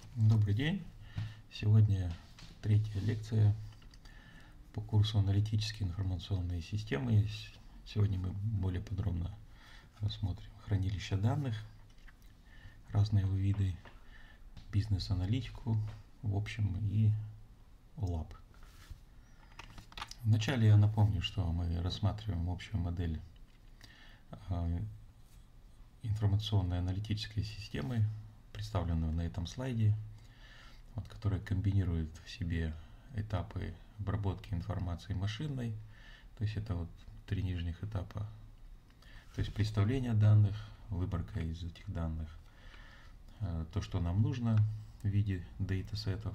Добрый день! Сегодня третья лекция по курсу «Аналитические информационные системы». Сегодня мы более подробно рассмотрим хранилища данных, разные его виды, бизнес-аналитику, в общем, и OLAP. Вначале я напомню, что мы рассматриваем общую модель информационной аналитической системы, представленную на этом слайде, которая комбинирует в себе этапы обработки информации машинной, то есть это три нижних этапа, то есть представление данных, выборка из этих данных, то, что нам нужно в виде дейтасетов,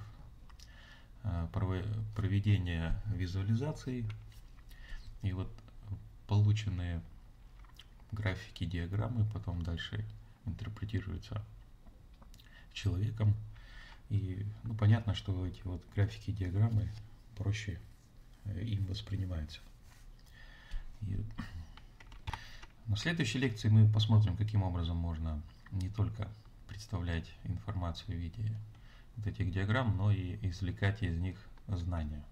проведение визуализации и полученные графики, диаграммы потом дальше интерпретируются человеком. И понятно, что эти графики и диаграммы проще им воспринимаются. И на следующей лекции мы посмотрим, каким образом можно не только представлять информацию в виде этих диаграмм, но и извлекать из них знания.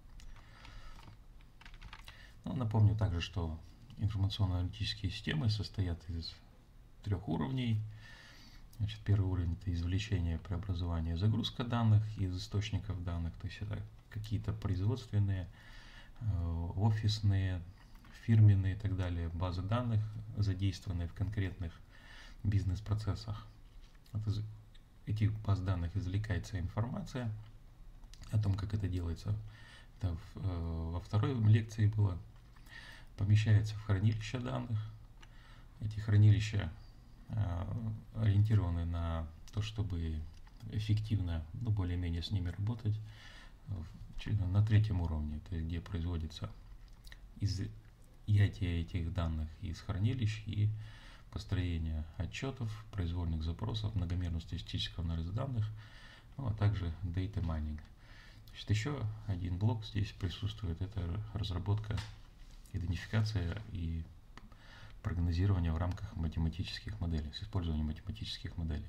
Напомню также, что информационно-аналитические системы состоят из 3 уровней. Первый уровень – это извлечение, преобразование, загрузка данных из источников данных, то есть это какие-то производственные, офисные, фирменные и так далее базы данных, задействованные в конкретных бизнес-процессах. Из этих баз данных извлекается информация о том, как это делается. Это во второй лекции было. Помещается в хранилище данных. Эти хранилища ориентированы на то, чтобы эффективно, более-менее с ними работать на 3-м уровне, то есть где производится изъятие этих данных из хранилищ и построение отчетов, произвольных запросов, многомерного статистического анализа данных, а также data mining. Еще один блок здесь присутствует, это разработка, идентификация и прогнозирование в рамках математических моделей, с использованием математических моделей.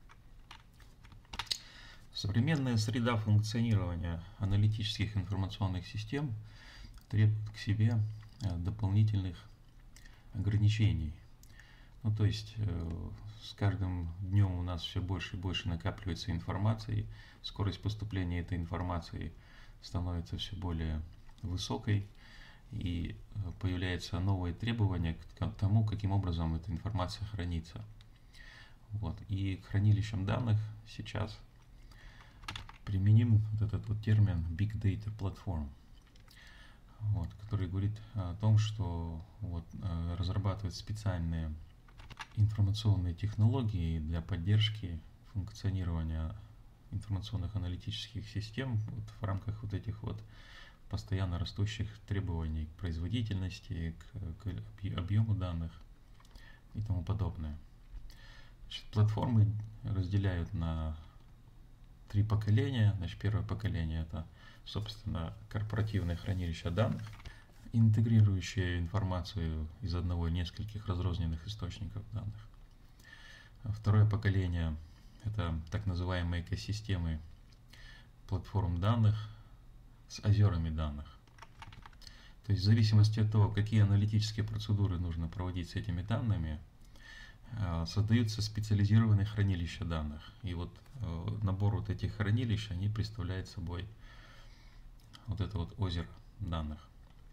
Современная среда функционирования аналитических информационных систем требует к себе дополнительных ограничений. То есть с каждым днем у нас все больше и больше накапливается информации, скорость поступления этой информации становится все более высокой, и появляются новые требования к тому, каким образом эта информация хранится. И к хранилищам данных сейчас применим этот термин Big Data Platform, который говорит о том, что разрабатывают специальные информационные технологии для поддержки функционирования информационных аналитических систем в рамках этих постоянно растущих требований к производительности, к объему данных и тому подобное. Платформы разделяют на 3 поколения. Первое поколение – это, собственно, корпоративное хранилище данных, интегрирующее информацию из одного или нескольких разрозненных источников данных. Второе поколение – это так называемые экосистемы платформ данных с озерами данных. То есть в зависимости от того, какие аналитические процедуры нужно проводить с этими данными, создаются специализированные хранилища данных. И набор этих хранилищ, они представляют собой это озеро данных.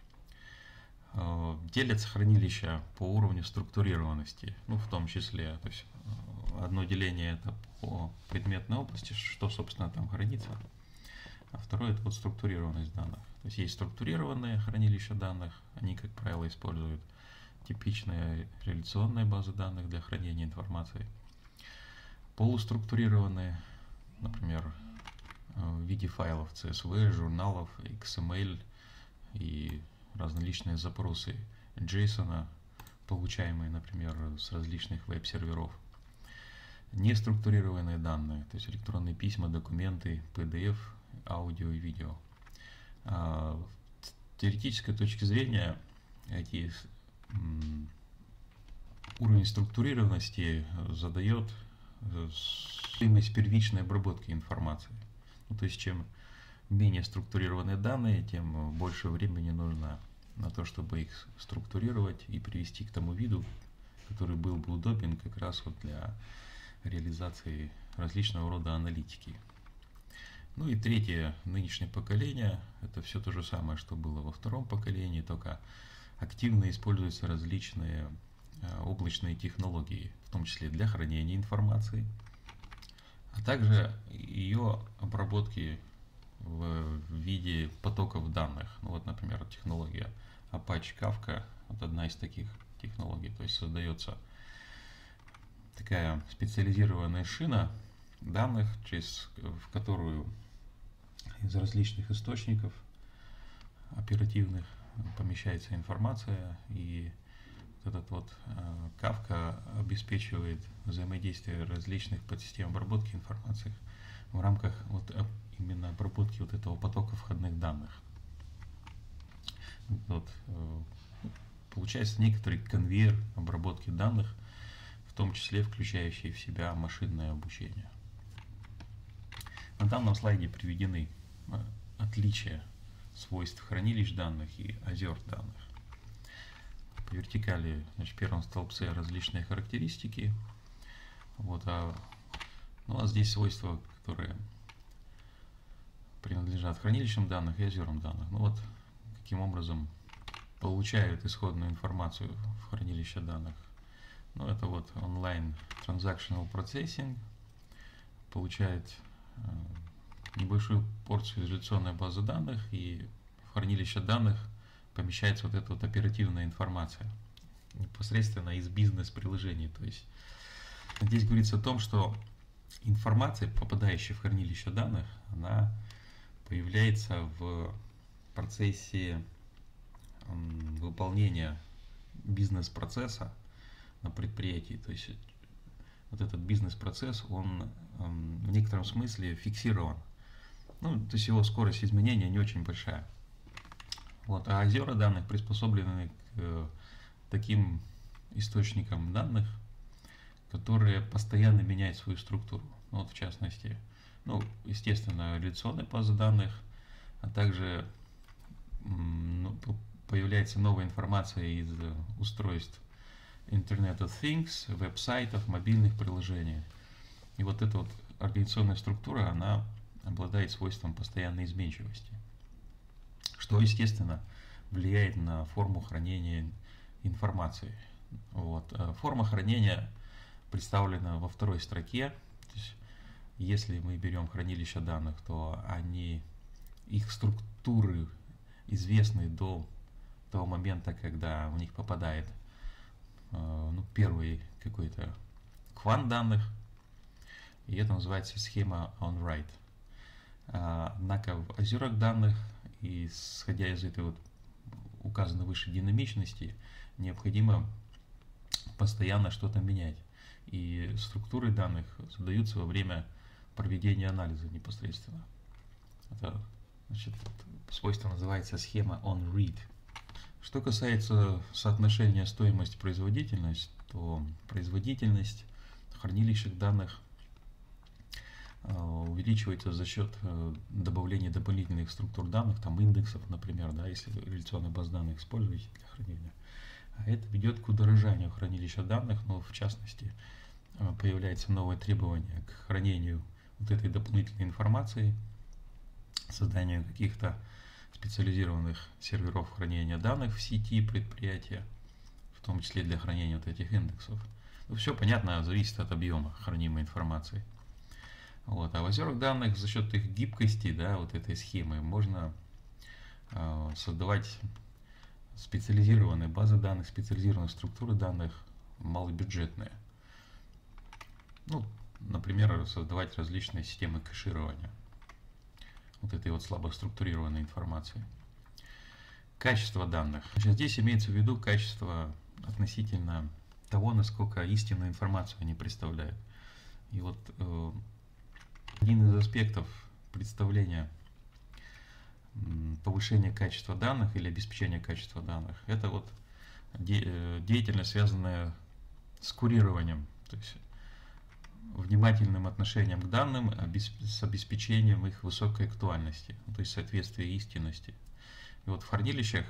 Делятся хранилища по уровню структурированности, в том числе, то есть одно деление это по предметной области, что, собственно, там хранится, а второе это структурированность данных. То есть есть структурированные хранилища данных, они, как правило, используют типичные реляционные базы данных для хранения информации. Полуструктурированные, например, в виде файлов CSV, журналов, XML и различные запросы JSON, получаемые, например, с различных веб-серверов. Неструктурированные данные, то есть электронные письма, документы, PDF, аудио и видео. С теоретической точки зрения уровень структурированности задает стоимость первичной обработки информации. Ну, то есть чем менее структурированные данные, тем больше времени нужно на то, чтобы их структурировать и привести к тому виду, который был бы удобен как раз вот для реализации различного рода аналитики. Ну и третье, нынешнее поколение, это все то же самое, что было во втором поколении, только активно используются различные облачные технологии, в том числе для хранения информации, а также ее обработки в виде потоков данных. Ну вот, например, технология Apache Kafka, вот одна из таких технологий, то есть создается такая специализированная шина данных, в которую из различных источников оперативных помещается информация, и этот вот Kafka обеспечивает взаимодействие различных подсистем обработки информации в рамках вот именно обработки вот этого потока входных данных. Вот, получается некоторый конвейер обработки данных, в том числе включающий в себя машинное обучение. На данном слайде приведены отличия свойств хранилищ данных и озер данных. По вертикали, значит, в первом столбце различные характеристики. Вот, а здесь свойства, которые принадлежат хранилищам данных и озерам данных. Ну вот, каким образом получают исходную информацию в хранилище данных. Ну, это вот онлайн transactional processing, получает небольшую порцию изоляционной базы данных, и в хранилище данных помещается вот эта вот оперативная информация непосредственно из бизнес-приложений. То есть здесь говорится о том, что информация, попадающая в хранилище данных, она появляется в процессе выполнения бизнес-процесса на предприятии. То есть вот этот бизнес-процесс, он в некотором смысле фиксирован. Ну, то есть его скорость изменения не очень большая. Вот, а озера данных приспособлены к таким источникам данных, которые постоянно меняют свою структуру. Ну, вот в частности, естественно, реляционная база данных, а также появляется новая информация из устройств Internet of Things, веб-сайтов, мобильных приложений. И вот эта вот организационная структура, она обладает свойством постоянной изменчивости, что, естественно, влияет на форму хранения информации. Вот. Форма хранения представлена во второй строке. То есть, если мы берем хранилище данных, то их структуры известны до того момента, когда в них попадает первый какой-то квант данных, и это называется схема on-write. Однако в озерах данных, исходя из этой вот указанной выше динамичности, необходимо постоянно что-то менять. И структуры данных задаются во время проведения анализа непосредственно. Это, значит, свойство называется схема on-read. Что касается соотношения стоимость-производительность, то производительность хранилищных данных увеличивается за счет добавления дополнительных структур данных, там индексов, например, да, если вы реляционную базу данных используете для хранения. А это ведет к удорожанию хранилища данных, но в частности появляется новое требование к хранению вот этой дополнительной информации, созданию каких-то специализированных серверов хранения данных в сети предприятия, в том числе для хранения вот этих индексов. Ну, все понятно, зависит от объема хранимой информации. Вот. А в озерах данных за счет их гибкости, да, вот этой схемы, можно создавать специализированные базы данных, специализированные структуры данных, малобюджетные. Ну, например, создавать различные системы кэширования вот этой вот слабо структурированной информации. Качество данных. Значит, здесь имеется в виду качество относительно того, насколько истинную информацию они представляют. И вот один из аспектов представления повышения качества данных или обеспечения качества данных – это вот деятельность, связанная с курированием. То есть внимательным отношением к данным, с обеспечением их высокой актуальности, то есть соответствия истинности. И вот в хранилищах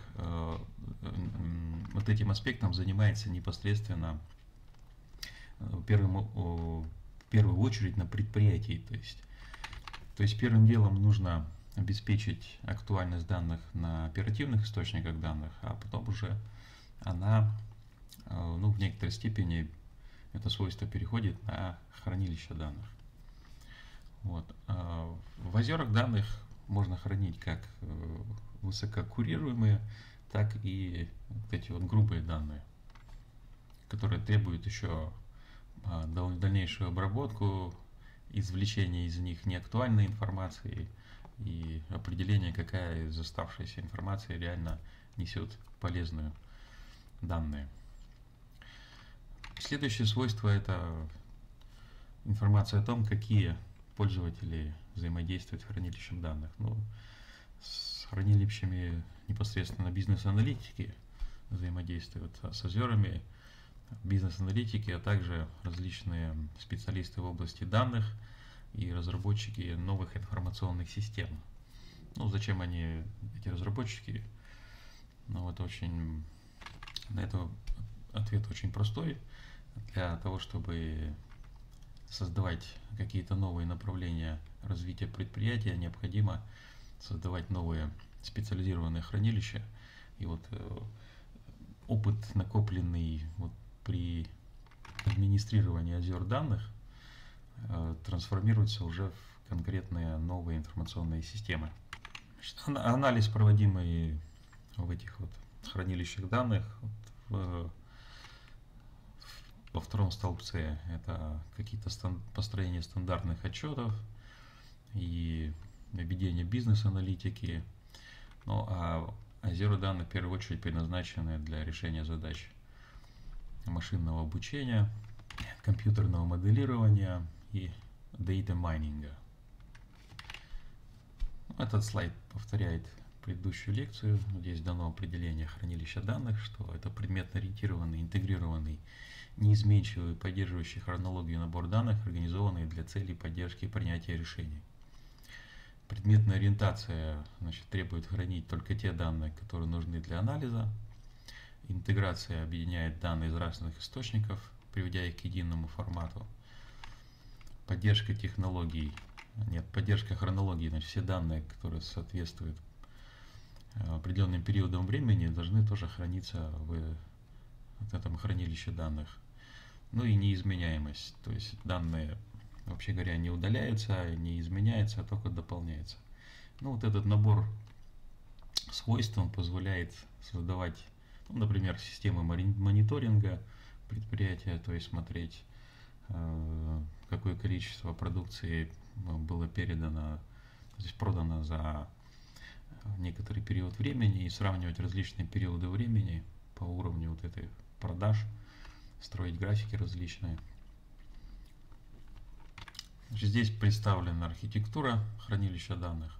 вот этим аспектом занимается непосредственно в первую очередь на предприятии. То есть первым делом нужно обеспечить актуальность данных на оперативных источниках данных, а потом уже она, в некоторой степени это свойство переходит на хранилище данных. Вот. В озерах данных можно хранить как высококурируемые, так и вот эти вот грубые данные, которые требуют еще дальнейшую обработку, извлечение из них неактуальной информации и определение, какая из оставшейся информации реально несет полезную данные. Следующее свойство – это информация о том, какие пользователи взаимодействуют с хранилищем данных. С хранилищами непосредственно бизнес-аналитики взаимодействуют, а с озерами бизнес-аналитики, а также различные специалисты в области данных и разработчики новых информационных систем. Зачем они, эти разработчики? На это ответ очень простой. Для того, чтобы создавать какие-то новые направления развития предприятия, необходимо создавать новые специализированные хранилища. И опыт, накопленный при администрировании озер данных, трансформируется уже в конкретные новые информационные системы. Анализ, проводимый в этих хранилищах данных, во втором столбце это какие-то построения стандартных отчетов и ведение бизнес-аналитики. А озера данных в первую очередь предназначены для решения задач машинного обучения, компьютерного моделирования и data майнинга. Этот слайд повторяет предыдущую лекцию. Здесь дано определение хранилища данных, что это предметно-ориентированный, интегрированный, неизменчивый, поддерживающий хронологию набор данных, организованный для целей поддержки и принятия решений. Предметная ориентация требует хранить только те данные, которые нужны для анализа. Интеграция объединяет данные из разных источников, приводя их к единому формату. Поддержка хронологии, все данные, которые соответствуют определенным периодам времени, должны тоже храниться в этом хранилище данных. И неизменяемость, то есть данные, вообще говоря, не удаляются, не изменяются, а только дополняются. Этот набор свойств позволяет создавать, например, системы мониторинга предприятия, то есть смотреть, какое количество продукции было передано, то есть продано за некоторый период времени, и сравнивать различные периоды времени по уровню этой продаж, строить графики различные. Здесь представлена архитектура хранилища данных.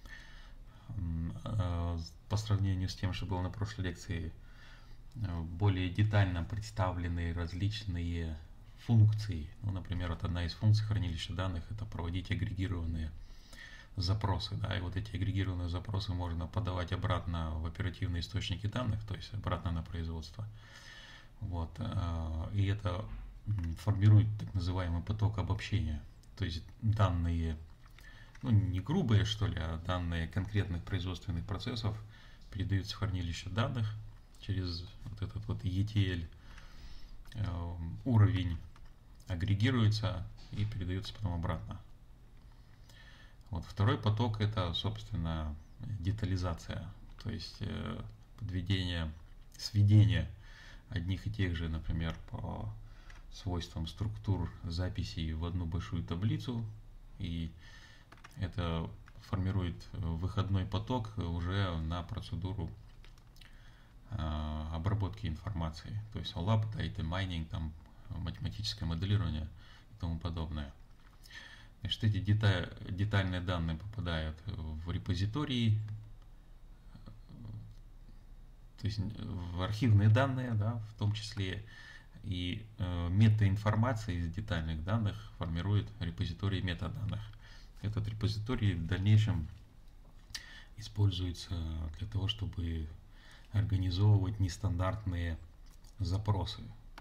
По сравнению с тем, что было на прошлой лекции, более детально представлены различные функции. Например, одна из функций хранилища данных – это проводить агрегированные запросы. И эти агрегированные запросы можно подавать обратно в оперативные источники данных, то есть обратно на производство. И это формирует так называемый поток обобщения. То есть данные, не грубые, а данные конкретных производственных процессов передаются в хранилище данных через этот ETL уровень, агрегируется и передается потом обратно. Второй поток – это, собственно, детализация, то есть сведение одних и тех же, например, по свойствам структур записей в одну большую таблицу, и это формирует выходной поток уже на процедуру обработки информации, то есть OLAP, data mining, математическое моделирование и тому подобное. Эти детальные данные попадают в репозитории, то есть в архивные данные, в том числе И метаинформация из детальных данных формирует репозиторий метаданных. Этот репозиторий в дальнейшем используется для того, чтобы организовывать нестандартные запросы.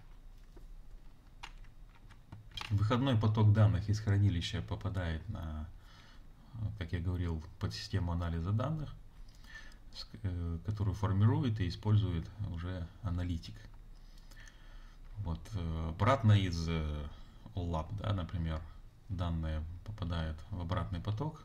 Выходной поток данных из хранилища попадает на, как я говорил, подсистему анализа данных, которую формирует и использует уже аналитик. Вот, обратно из OLAP, да, например, данные попадают в обратный поток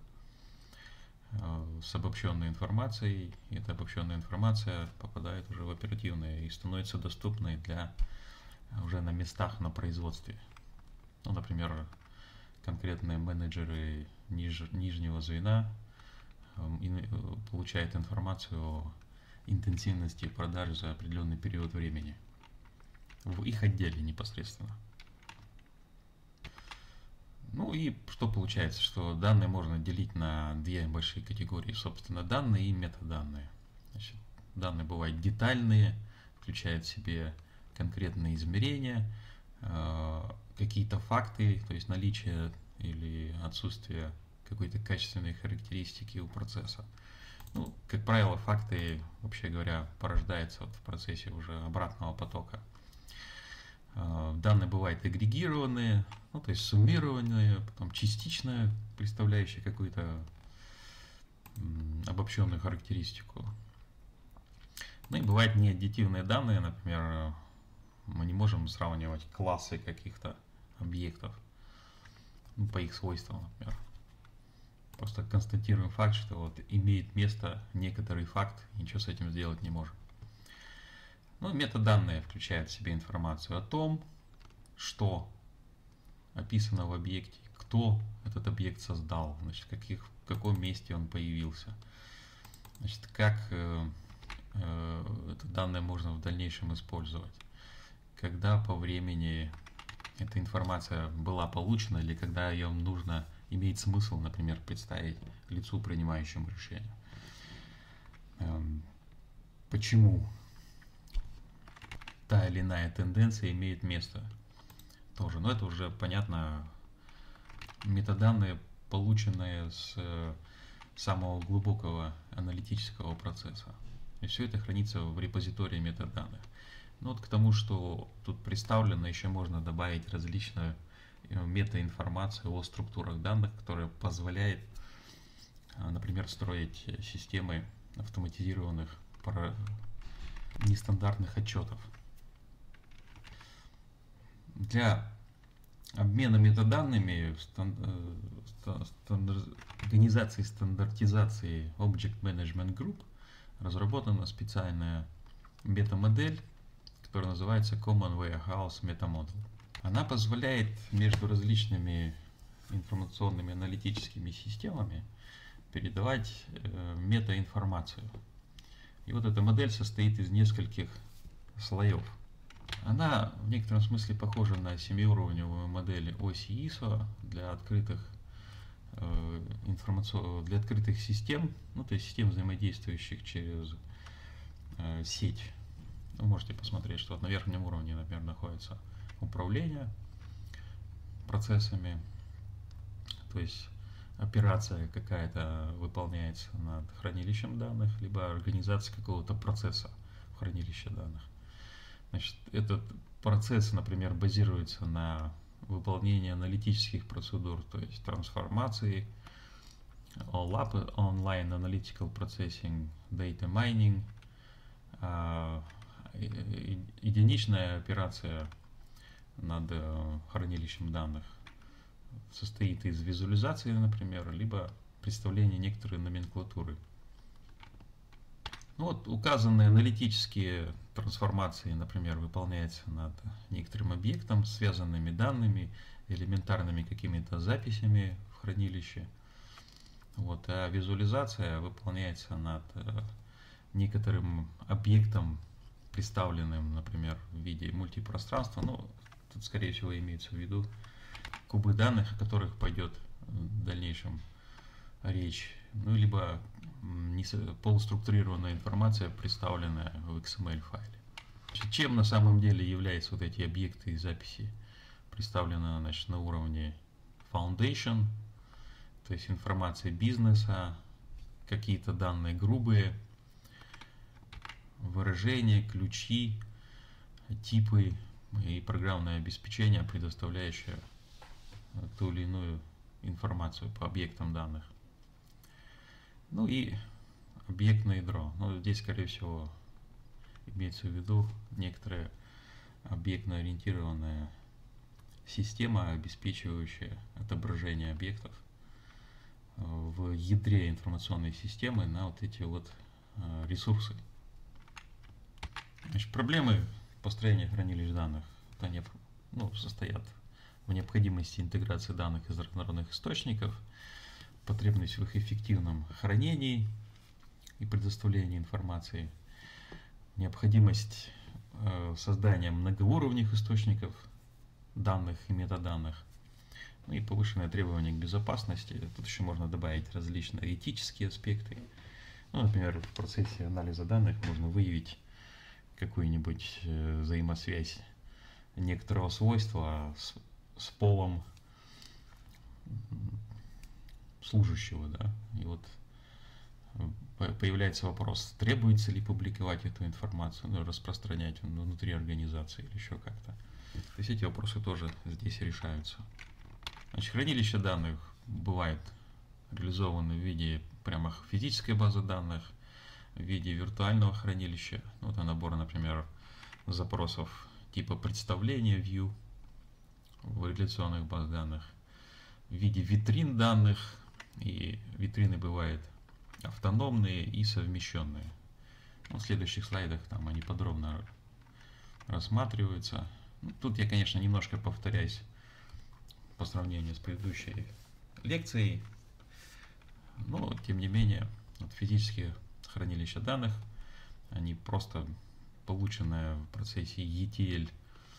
с обобщенной информацией, и эта обобщенная информация попадает уже в оперативное и становится доступной для уже на местах на производстве. Ну, например, конкретные менеджеры нижнего звена получают информацию о интенсивности продаж за определенный период времени в их отделе непосредственно. Ну и что получается, что данные можно делить на две большие категории, собственно, данные и метаданные. Значит, данные бывают детальные, включают в себе конкретные измерения, какие-то факты, то есть наличие или отсутствие какой-то качественной характеристики у процесса. Ну, как правило, факты, вообще говоря, порождаются в процессе уже обратного потока. Данные бывают агрегированные, ну, то есть суммированные, потом частично представляющие какую-то обобщенную характеристику. Ну и бывают неаддитивные данные, например, мы не можем сравнивать классы каких-то объектов, ну, по их свойствам, например. Просто констатируем факт, что вот имеет место некоторый факт, и ничего с этим сделать не можем. Ну, метаданные включают в себя информацию о том, что описано в объекте, кто этот объект создал, значит, в каком месте он появился, значит, как это данные можно в дальнейшем использовать, когда по времени эта информация была получена или когда ее нужно, имеет смысл, например, представить лицу, принимающему решение. Почему та или иная тенденция имеет место тоже. Но это уже понятно, метаданные, полученные с самого глубокого аналитического процесса. И все это хранится в репозитории метаданных. Ну вот к тому, что тут представлено, еще можно добавить различную метаинформацию о структурах данных, которая позволяет, например, строить системы автоматизированных нестандартных отчетов. Для обмена метаданными организации стандартизации Object Management Group разработана специальная метамодель, которая называется Common Warehouse Metamodel. Она позволяет между различными информационными аналитическими системами передавать метаинформацию. И вот эта модель состоит из нескольких слоев. Она в некотором смысле похожа на 7-уровневую модель оси ISO для открытых для открытых систем, ну, то есть систем, взаимодействующих через сеть. Вы можете посмотреть, что вот на верхнем уровне, например, находится управление процессами, то есть операция какая-то выполняется над хранилищем данных, либо организация какого-то процесса в хранилище данных. Значит, этот процесс, например, базируется на выполнении аналитических процедур, то есть трансформации, OLAP, Online Analytical Processing, Data Mining. Единичная операция над хранилищем данных состоит из визуализации, например, либо представления некоторой номенклатуры. Ну вот указанные аналитические трансформации, например, выполняются над некоторым объектом, связанными данными, элементарными какими-то записями в хранилище. Вот, а визуализация выполняется над некоторым объектом, представленным, например, в виде мультипространства. Ну, тут, скорее всего, имеется в виду кубы данных, о которых пойдет в дальнейшем речь. Ну, либо полуструктурированная информация, представленная в XML файле. Чем на самом деле являются вот эти объекты и записи? Представлено, значит, на уровне foundation, то есть информация бизнеса, какие-то данные грубые, выражения, ключи, типы и программное обеспечение, предоставляющее ту или иную информацию по объектам данных. Ну и объектное ядро. Ну, здесь, скорее всего, имеется в виду некоторая объектно-ориентированная система, обеспечивающая отображение объектов в ядре информационной системы на вот эти вот ресурсы. Значит, проблемы построения хранилищ данных состоят в необходимости интеграции данных из разнородных источников, потребность в их эффективном хранении и предоставлении информации, необходимость создания многоуровневых источников данных и метаданных, ну и повышенное требование к безопасности. Тут еще можно добавить различные этические аспекты. Ну, например, в процессе анализа данных можно выявить какую-нибудь взаимосвязь некоторого свойства с полом служащего, да, и вот появляется вопрос, требуется ли публиковать эту информацию, ну, распространять внутри организации или еще как-то. То есть эти вопросы тоже здесь решаются. Значит, хранилище данных бывает реализовано в виде прямо физической базы данных, в виде виртуального хранилища. Вот набор, например, запросов типа представления view в реляционных баз данных, в виде витрин данных, и витрины бывают автономные и совмещенные. В следующих слайдах там они подробно рассматриваются. Тут я, конечно, немножко повторяюсь по сравнению с предыдущей лекцией, но тем не менее вот физические хранилища данных, они просто полученные в процессе ETL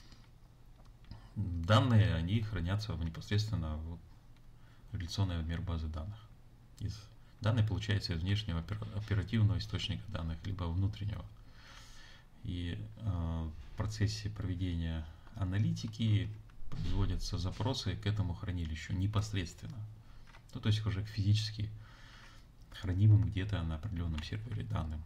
данные, они хранятся непосредственно в реляционный обмер базы данных. Данные получаются из внешнего оперативного источника данных, либо внутреннего. И в процессе проведения аналитики производятся запросы к этому хранилищу непосредственно. Ну, то есть уже физически хранимым где-то на определенном сервере данным.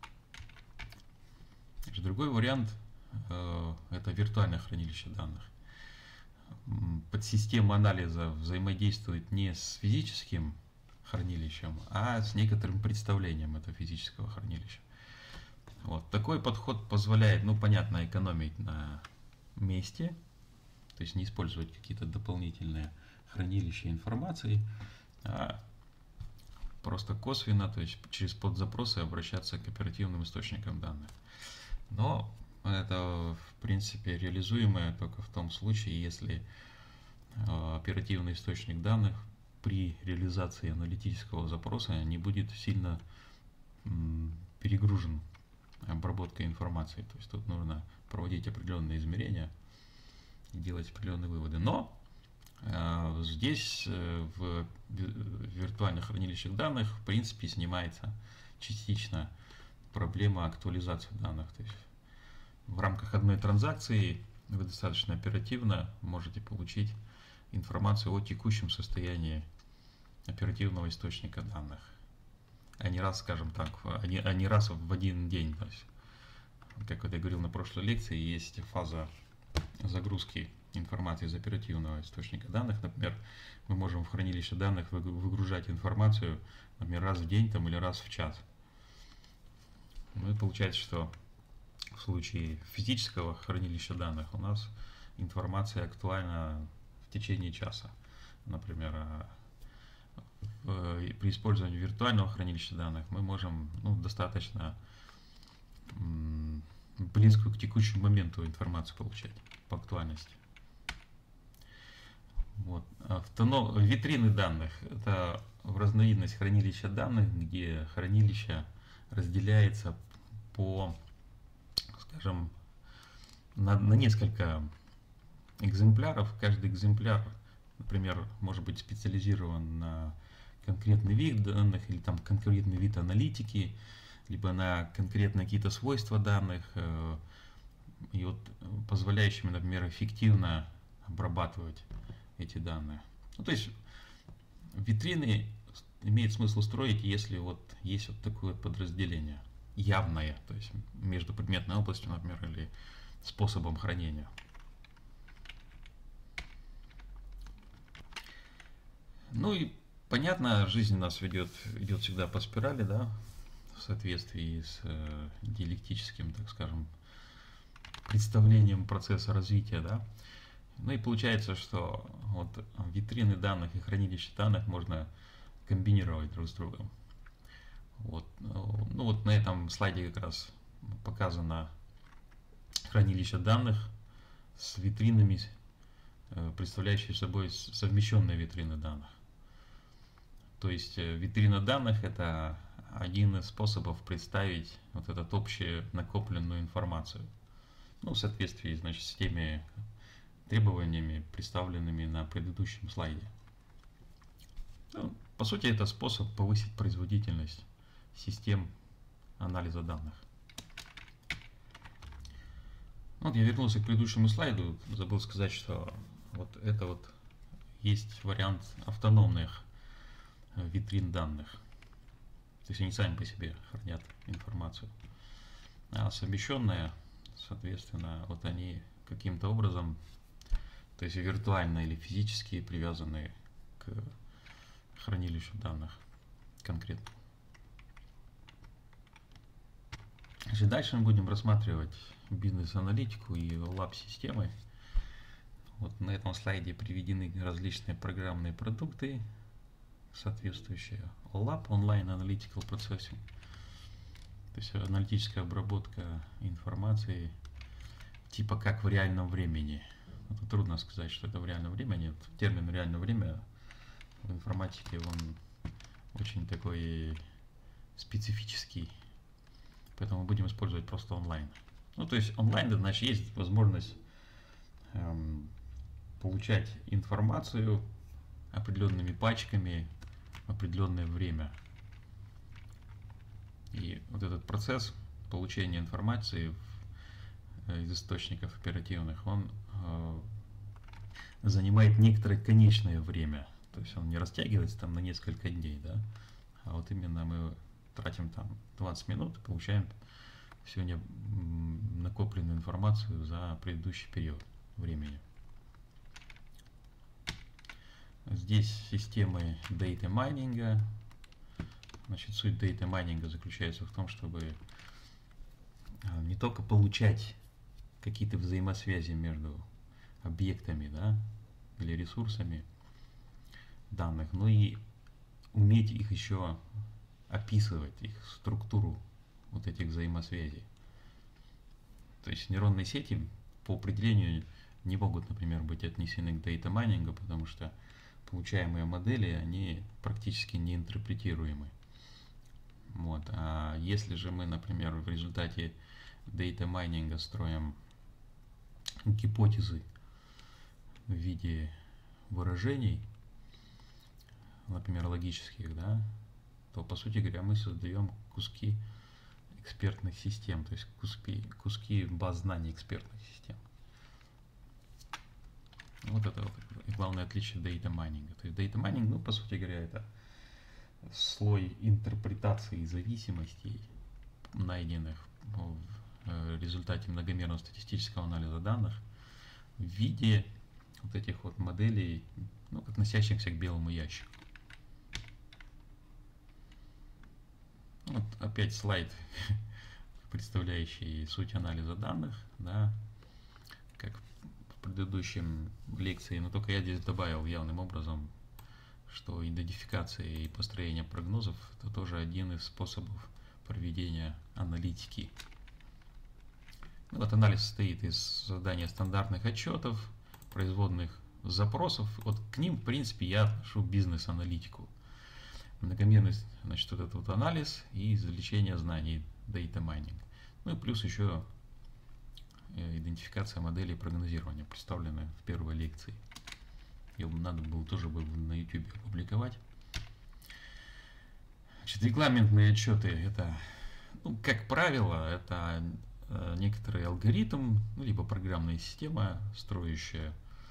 Другой вариант это виртуальное хранилище данных. Подсистема анализа взаимодействует не с физическим хранилищем, а с некоторым представлением этого физического хранилища. Вот. Такой подход позволяет, понятно, экономить на месте, то есть не использовать какие-то дополнительные хранилища информации, а просто косвенно, то есть через подзапросы обращаться к оперативным источникам данных. Но это, в принципе, реализуемое только в том случае, если оперативный источник данных при реализации аналитического запроса не будет сильно перегружен обработкой информации. То есть тут нужно проводить определенные измерения и делать определенные выводы. Но здесь в виртуальных хранилищах данных в принципе снимается частично проблема актуализации данных. То есть в рамках одной транзакции вы достаточно оперативно можете получить информацию о текущем состоянии оперативного источника данных, а не раз, скажем так, не раз в один день. То есть, как я говорил на прошлой лекции, есть фаза загрузки информации из оперативного источника данных. Например, мы можем в хранилище данных выгружать информацию, например, раз в день или раз в час. Ну и получается, что в случае физического хранилища данных у нас информация актуальна в течение часа. Например, при использовании виртуального хранилища данных мы можем достаточно близкую к текущему моменту информацию получать по актуальности. Вот. Витрины данных – это разновидность хранилища данных, где хранилище разделяется по, скажем, на несколько экземпляров. Каждый экземпляр, например, может быть специализирован на конкретный вид данных или конкретный вид аналитики, либо на конкретные какие-то свойства данных, и вот позволяющими, например, эффективно обрабатывать эти данные. Ну, то есть витрины имеет смысл строить, если вот есть вот такое вот подразделение явное, то есть между предметной областью, например, или способом хранения. Ну и понятно, жизнь у нас идет всегда по спирали, да, в соответствии с диалектическим, так скажем, представлением процесса развития, да. Ну и получается, что вот витрины данных и хранилища данных можно комбинировать друг с другом. Вот. Ну вот на этом слайде как раз показано хранилище данных с витринами, представляющие собой совмещенные витрины данных. То есть витрина данных – это один из способов представить вот эту общую накопленную информацию. Ну, в соответствии, значит, с теми требованиями, представленными на предыдущем слайде. Ну, по сути, это способ повысить производительность систем анализа данных. Вот я вернулся к предыдущему слайду, забыл сказать, что вот это вот есть вариант автономных витрин данных. То есть они сами по себе хранят информацию. А совмещенные, соответственно, вот они каким-то образом, то есть виртуально или физически привязаны к хранилищу данных конкретно. Значит, дальше мы будем рассматривать бизнес-аналитику и лаб-системы. Вот на этом слайде приведены различные программные продукты, соответствующие OLAP, Online Analytical Processing, то есть аналитическая обработка информации типа как в реальном времени. Это трудно сказать, что это в реальном времени. Нет, термин реальное время в информатике он очень такой специфический, поэтому будем использовать просто онлайн. Ну, то есть онлайн, это значит, есть возможность получать информацию определенными пачками в определенное время. И вот этот процесс получения информации из источников оперативных, он занимает некоторое конечное время. То есть он не растягивается там на несколько дней, да, а вот именно мы тратим там 20 минут и получаем сегодня накопленную информацию за предыдущий период времени. Здесь системы data майнинга. Значит, суть data майнинга заключается в том, чтобы не только получать какие-то взаимосвязи между объектами, да, или ресурсами данных, но и уметь их еще описывать, их структуру вот этих взаимосвязей. То есть нейронные сети по определению не могут, например, быть отнесены к data майнингу, потому что получаемые модели, они практически не интерпретируемы. Вот. А если же мы, например, в результате data майнинга строим гипотезы в виде выражений, например, логических, да, то, по сути говоря, мы создаем куски экспертных систем, то есть куски баз знаний экспертных систем. Вот это вот главное отличие data майнинга. То есть data майнинг, ну, по сути говоря, это слой интерпретации зависимостей, найденных в результате многомерного статистического анализа данных в виде вот этих вот моделей, ну, относящихся к белому ящику. Вот опять слайд, представляющий суть анализа данных, да, как в предыдущем лекции, но только я здесь добавил явным образом, что идентификация и построение прогнозов – это тоже один из способов проведения аналитики. Ну, вот анализ состоит из создания стандартных отчетов, производных запросов. Вот к ним, в принципе, я отношу бизнес-аналитику. Многомерный, значит, вот этот вот анализ и извлечение знаний, data mining. Ну и плюс еще идентификация моделей прогнозирования, представленная в первой лекции. Ее надо было тоже на YouTube опубликовать. Значит, регламентные отчеты – это, ну, как правило, это некоторый алгоритм, ну, либо программная система, строящая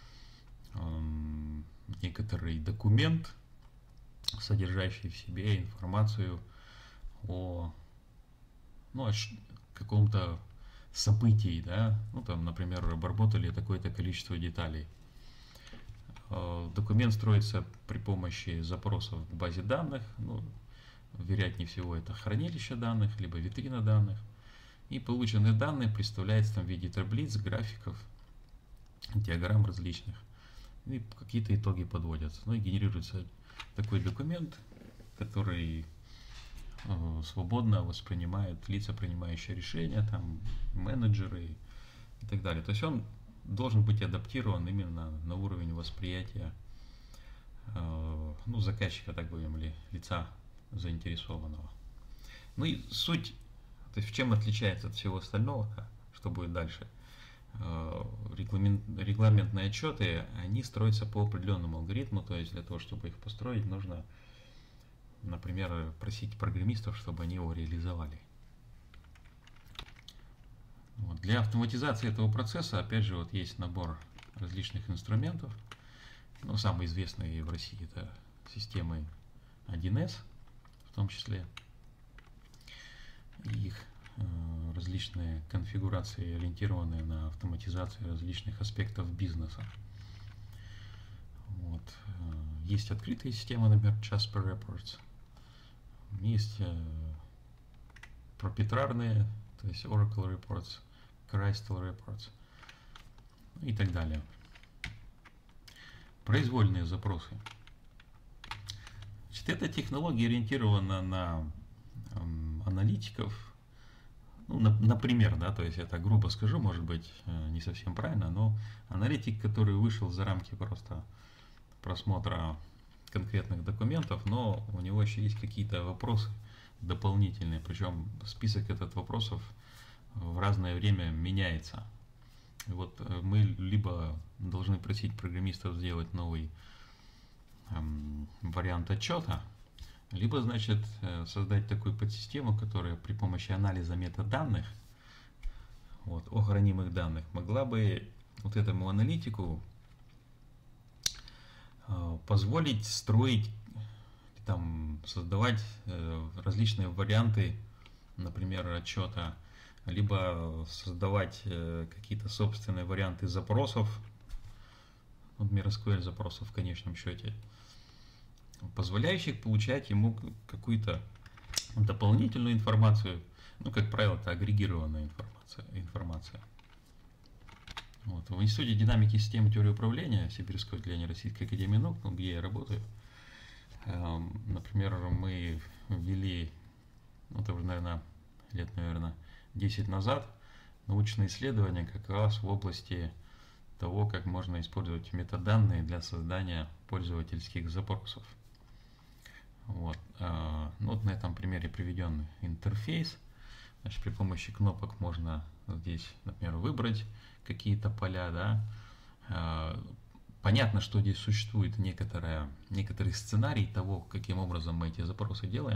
некоторый документ, содержащий в себе информацию о, ну, о каком-то событии, да, ну, там, например, обработали такое-то количество деталей. Документ строится при помощи запросов в базе данных, ну, вероятнее всего это хранилище данных, либо витрина данных, и полученные данные представляются там в виде таблиц, графиков, диаграмм различных, и какие-то итоги подводятся. Ну и генерируется такой документ, который свободно воспринимают лица, принимающие решения, там, менеджеры и так далее. То есть он должен быть адаптирован именно на уровень восприятия ну, заказчика, так будем ли, лица заинтересованного. Ну и суть, то есть в чем отличается от всего остального, что будет дальше. Регламентные отчеты, они строятся по определенному алгоритму, то есть для того, чтобы их построить, нужно, например, просить программистов, чтобы они его реализовали. Вот. Для автоматизации этого процесса, опять же, вот есть набор различных инструментов. Ну, самые известные в России это системы 1С, в том числе, их различные конфигурации, ориентированные на автоматизацию различных аспектов бизнеса. Вот. Есть открытые системы, например, Jasper Reports. Есть проприетарные, то есть Oracle Reports, Crystal Reports и так далее. Произвольные запросы. Значит, эта технология ориентирована на аналитиков. Ну, например, да, то есть это грубо скажу, может быть, не совсем правильно, но аналитик, который вышел за рамки просто просмотра конкретных документов, но у него еще есть какие-то вопросы дополнительные, причем список этот вопросов в разное время меняется. И вот мы либо должны просить программистов сделать новый вариант отчета, либо, значит, создать такую подсистему, которая при помощи анализа метаданных, вот, о хранимых данных, могла бы вот этому аналитику позволить строить, там, создавать различные варианты, например, отчета, либо создавать какие-то собственные варианты запросов, например, SQL запросов в конечном счете, позволяющих получать ему какую-то дополнительную информацию, ну, как правило, это агрегированная информация. Вот. В Институте динамики системы теории управления Сибирского отделения Российской академии наук, где я работаю, например, мы ввели, ну, это уже, наверное, лет, 10 назад, научные исследования как раз в области того, как можно использовать метаданные для создания пользовательских запросов. Вот. Ну, вот на этом примере приведен интерфейс. Значит, при помощи кнопок можно здесь, например, выбрать какие-то поля, да. Понятно, что здесь существует некоторый сценарий того, каким образом мы эти запросы делаем.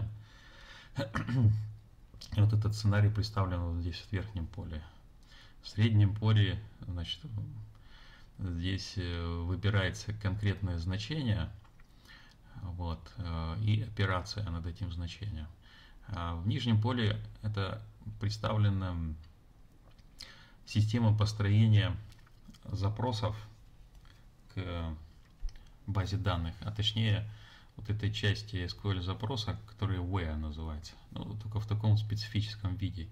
И вот этот сценарий представлен вот здесь в верхнем поле. В среднем поле, значит, здесь выбирается конкретное значение, вот, и операция над этим значением. А в нижнем поле это представлена система построения запросов к базе данных, а точнее вот этой части SQL запроса, которая where называется, ну, только в таком специфическом виде.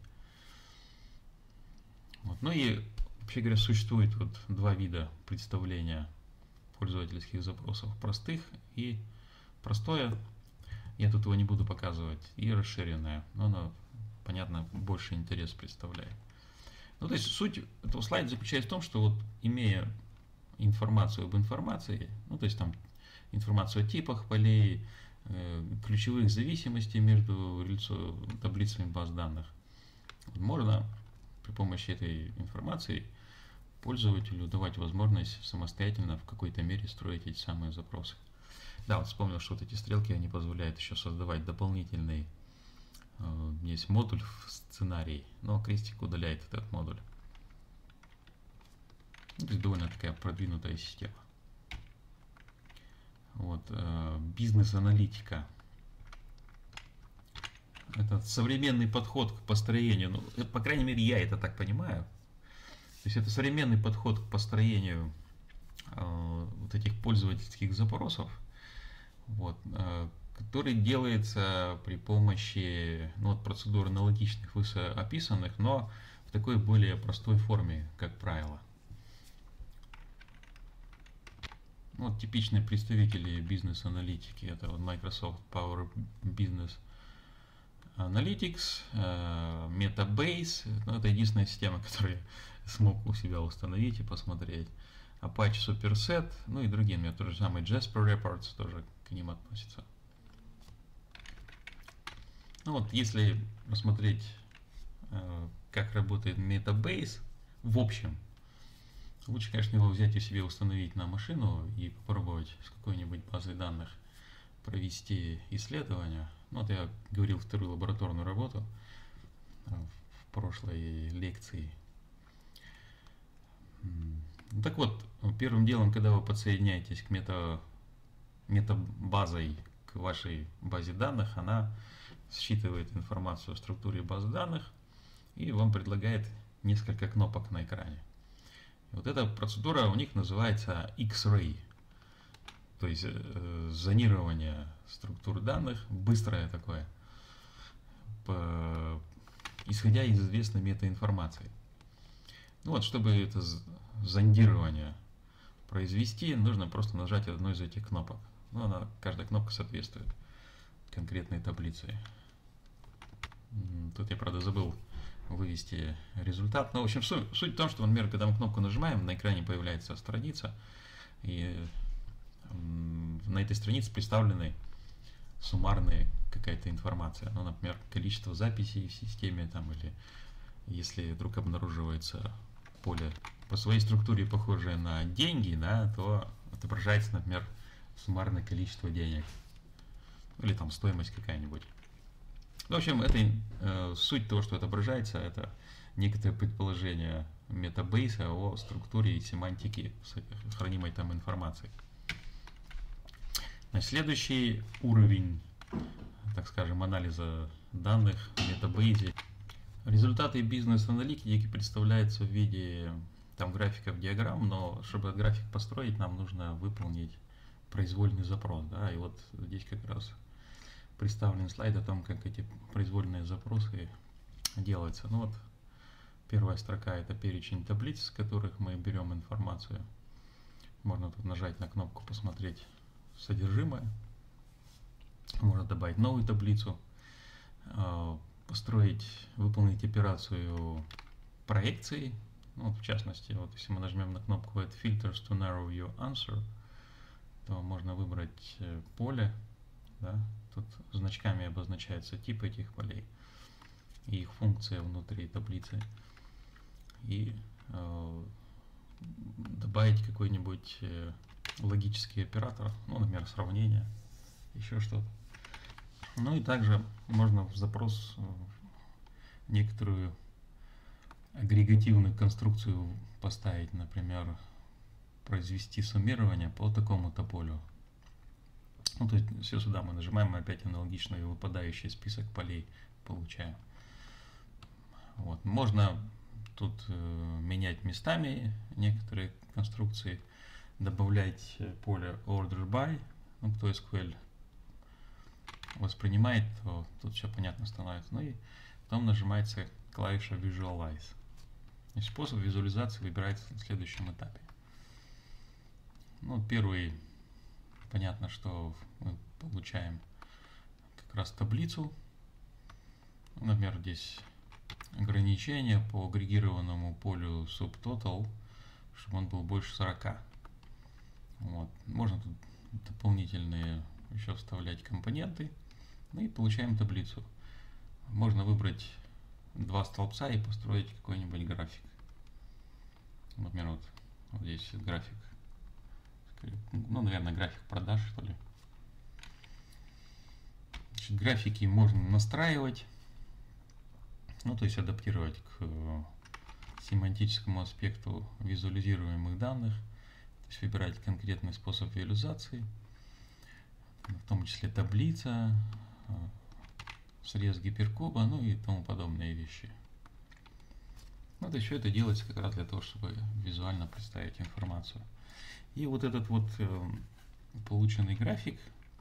Вот. Ну и, вообще говоря, существует вот два вида представления пользовательских запросов: простых и простое. Я тут его не буду показывать, и расширенное, но оно, понятно, больше интерес представляет. Ну, то есть суть этого слайда заключается в том, что вот, имея информацию об информации, ну, то есть там информацию о типах полей, ключевых зависимостей между таблицами баз данных, можно при помощи этой информации пользователю давать возможность самостоятельно в какой-то мере строить эти самые запросы. Да, вот вспомнил, что вот эти стрелки, они позволяют еще создавать дополнительный есть модуль в сценарий, но крестик удаляет этот модуль. То есть довольно такая продвинутая система. Вот, бизнес-аналитика. Это современный подход к построению, ну, по крайней мере, я это так понимаю. То есть это современный подход к построению вот этих пользовательских запросов, вот, который делается при помощи процедур аналогичных вышеописанных, но в такой более простой форме, как правило. Вот типичные представители бизнес-аналитики — это вот Microsoft Power Business Analytics, Metabase. Это единственная система, которую я смог у себя установить и посмотреть. Apache Superset, ну и другие. У меня тот же самый Jasper Reports тоже к ним относится. Ну вот, если посмотреть, как работает Metabase в общем, лучше, конечно, его взять и себе установить на машину и попробовать с какой-нибудь базой данных провести исследование. Ну, вот я говорил вторую лабораторную работу в прошлой лекции. Так вот, первым делом, когда вы подсоединяетесь к метабазой, к вашей базе данных, она считывает информацию о структуре базы данных и вам предлагает несколько кнопок на экране. И вот эта процедура у них называется X-Ray, то есть зонирование структур данных, быстрое такое, исходя из известной метаинформации. Ну вот, чтобы это зондирование произвести, нужно просто нажать одну из этих кнопок. Ну, каждая кнопка соответствует конкретной таблице. Тут я, правда, забыл вывести результат. Но, в общем, суть в том, что, например, когда мы кнопку нажимаем, на экране появляется страница, и на этой странице представлены суммарные какая-то информация. Ну, например, количество записей в системе, там, или если вдруг обнаруживается поле по своей структуре похожее на деньги, да, то отображается, например, суммарное количество денег. Или там стоимость какая-нибудь. В общем, это суть того, что отображается, это некоторое предположение метабейса о структуре и семантике хранимой там информации. Следующий уровень, так скажем, анализа данных в метабейзе. Результаты бизнес-аналитики представляются в виде там графиков, диаграмм, но чтобы график построить, нам нужно выполнить произвольный запрос. Да? И вот здесь как раз представлен слайд о том, как эти произвольные запросы делаются. Ну вот, первая строка — это перечень таблиц, с которых мы берем информацию. Можно тут нажать на кнопку «Посмотреть содержимое». Можно добавить новую таблицу, выполнить операцию проекции. Ну, вот в частности, вот если мы нажмем на кнопку Add Filters to Narrow Your Answer, то можно выбрать поле. Да? Тут значками обозначается тип этих полей и их функция внутри таблицы. И добавить какой-нибудь логический оператор, ну, например, сравнение, еще что-то. Ну и также можно в запрос некоторую агрегативную конструкцию поставить, например, произвести суммирование по такому-то полю. Ну, то есть все сюда мы нажимаем, мы опять аналогично выпадающий список полей получаем. Вот. Можно тут менять местами некоторые конструкции, добавлять поле order by, ну, кто SQL воспринимает, то тут все понятно становится. Ну и потом нажимается клавиша Visualize. И способ визуализации выбирается на следующем этапе. Ну, первый, понятно, что мы получаем как раз таблицу. Например, здесь ограничение по агрегированному полю subtotal, чтобы он был больше 40. Вот. Можно тут дополнительные еще вставлять компоненты. Ну и получаем таблицу. Можно выбрать два столбца и построить какой-нибудь график. Например, вот здесь график, ну, наверное, график продаж, что ли. Значит, графики можно настраивать. Ну, то есть адаптировать к семантическому аспекту визуализируемых данных, то есть выбирать конкретный способ визуализации, в том числе таблица, срез гиперкуба, ну и тому подобные вещи. Вот еще это делается как раз для того, чтобы визуально представить информацию. И вот этот вот полученный график,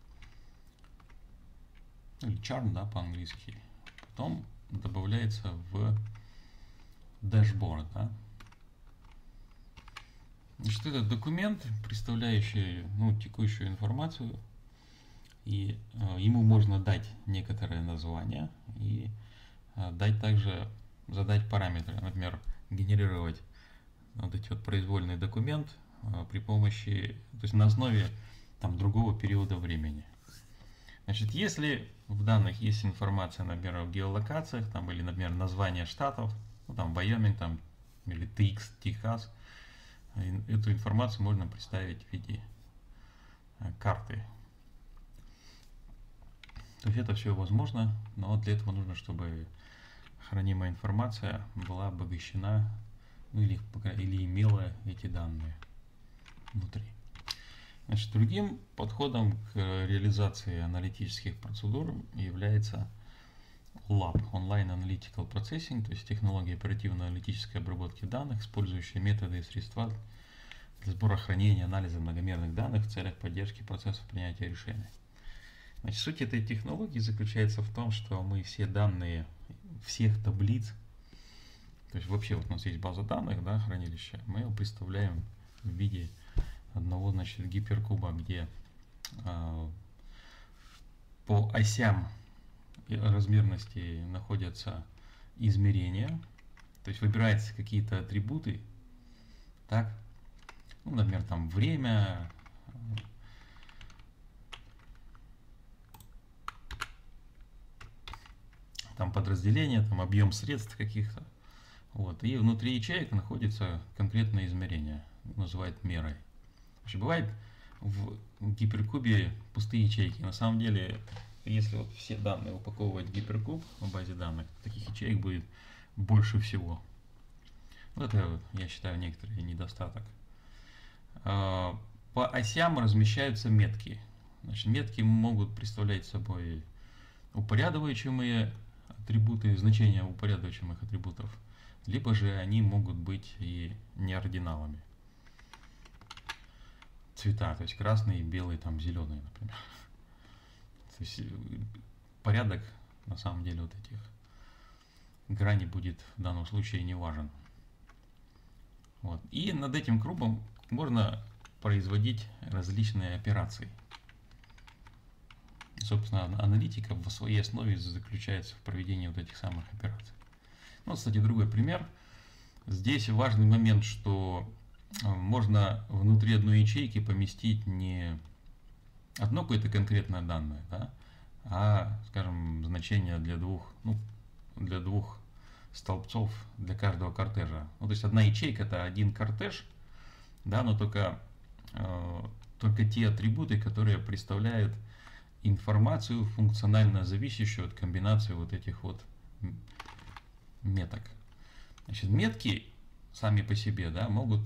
или chart, да, по-английски, потом добавляется в дашборд, да. Значит, этот документ, представляющий, ну, текущую информацию, и ему можно дать некоторое название и дать также, задать параметры, например, генерировать вот эти вот произвольный документ при помощи, то есть на основе там другого периода времени. Значит, если в данных есть информация, например, о геолокациях, там, или, например, название штатов, ну, там, Вайоминг, там, или Техас, эту информацию можно представить в виде карты. То есть это все возможно, но для этого нужно, чтобы хранимая информация была обогащена, ну, или имела эти данные внутри. Значит, другим подходом к реализации аналитических процедур является LAP, Online Analytical Processing, то есть технология оперативно-аналитической обработки данных, использующая методы и средства для сбора, хранения и анализа многомерных данных в целях поддержки процессов принятия решений. Значит, суть этой технологии заключается в том, что мы все данные всех таблиц, то есть вообще вот у нас есть база данных, да, хранилище, мы его представляем в виде одного, значит, гиперкуба, где по осям размерности находятся измерения, то есть выбираются какие-то атрибуты, так, ну, например, там время, там подразделение, там объем средств каких-то, вот, и внутри ячеек находится конкретное измерение, называют мерой. Значит, бывает в гиперкубе пустые ячейки. На самом деле, если вот все данные упаковывать в гиперкуб в базе данных, таких ячеек будет больше всего. Вот это, я считаю, некоторый недостаток. По осям размещаются метки. Значит, метки могут представлять собой упорядочиваемые атрибуты, значения упорядочиваемых атрибутов, либо же они могут быть и неординалами. Цвета, то есть красный, белый, там зеленый, например. То есть порядок на самом деле вот этих граней будет в данном случае не важен. Вот. И над этим кубом можно производить различные операции. И, собственно, аналитика в своей основе заключается в проведении вот этих самых операций. Ну, кстати, другой пример. Здесь важный момент, что можно внутри одной ячейки поместить не одно какое-то конкретное данное, да, а, скажем, значение для двух столбцов для каждого кортежа. Ну, то есть одна ячейка это один кортеж, да, но только те атрибуты, которые представляют информацию, функционально зависящую от комбинации вот этих вот меток. Значит, метки сами по себе, да, могут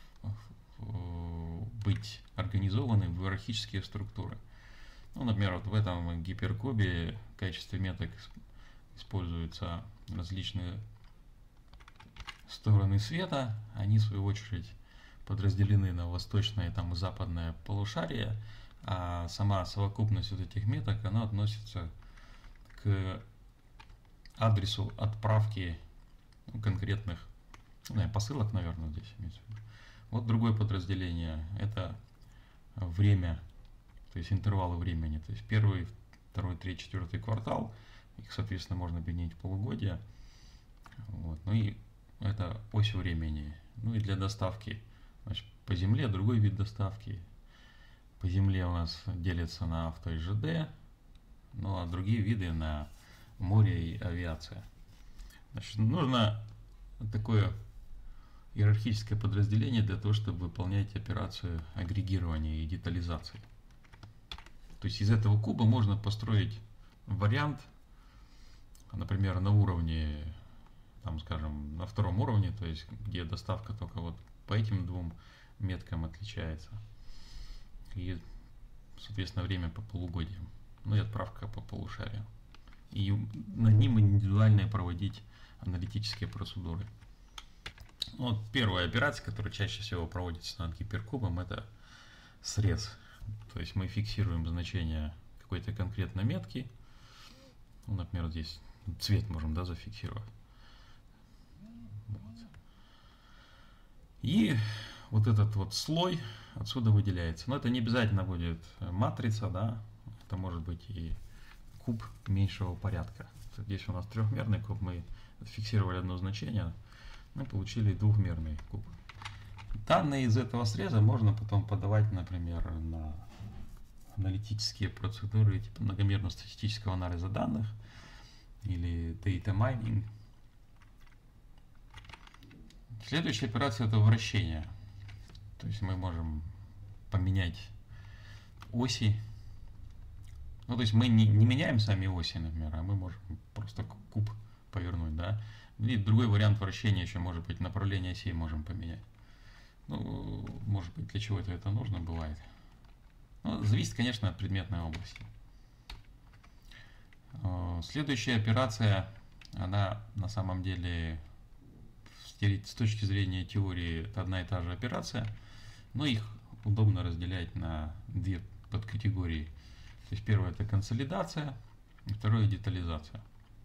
быть организованы в иерархические структуры. Ну, например, вот в этом гиперкубе в качестве меток используются различные стороны света. Они, в свою очередь, подразделены на восточное там, и западное полушарие, а сама совокупность вот этих меток, она относится к адресу отправки конкретных посылок, наверное, здесь имеется в виду. Вот другое подразделение – это время, то есть интервалы времени, то есть первый, второй, третий, четвертый квартал, их, соответственно, можно объединить в полугодие. Вот. Ну и это ось времени. Ну и для доставки, значит, по земле другой вид доставки. По земле у нас делится на авто и ЖД, ну а другие виды на море и авиация. Значит, нужно такое иерархическое подразделение для того, чтобы выполнять операцию агрегирования и детализации. То есть из этого куба можно построить вариант, например, на уровне там, скажем, на втором уровне, то есть где доставка только вот по этим двум меткам отличается. И, соответственно, время по полугодиям. Ну и отправка по полушариям. И над ним индивидуально проводить аналитические процедуры. Вот первая операция, которая чаще всего проводится над гиперкубом, это срез. То есть мы фиксируем значение какой-то конкретной метки. Ну, например, здесь цвет можем, да, зафиксировать. Вот. И вот этот вот слой отсюда выделяется. Но это не обязательно будет матрица, да, это может быть и куб меньшего порядка. Здесь у нас трехмерный куб, мы фиксировали одно значение, мы получили двухмерный куб. Данные из этого среза можно потом подавать, например, на аналитические процедуры типа многомерного статистического анализа данных или data mining. Следующая операция — это вращение. То есть мы можем поменять оси. Ну, то есть мы не меняем сами оси, например, а мы можем просто куб повернуть, да. И другой вариант вращения еще может быть направление осей можем поменять. Ну, может быть, для чего это нужно, бывает. Ну, зависит, конечно, от предметной области. Следующая операция, она на самом деле с точки зрения теории это одна и та же операция, но их удобно разделять на две подкатегории. То есть первое — это консолидация, и второе — детализация.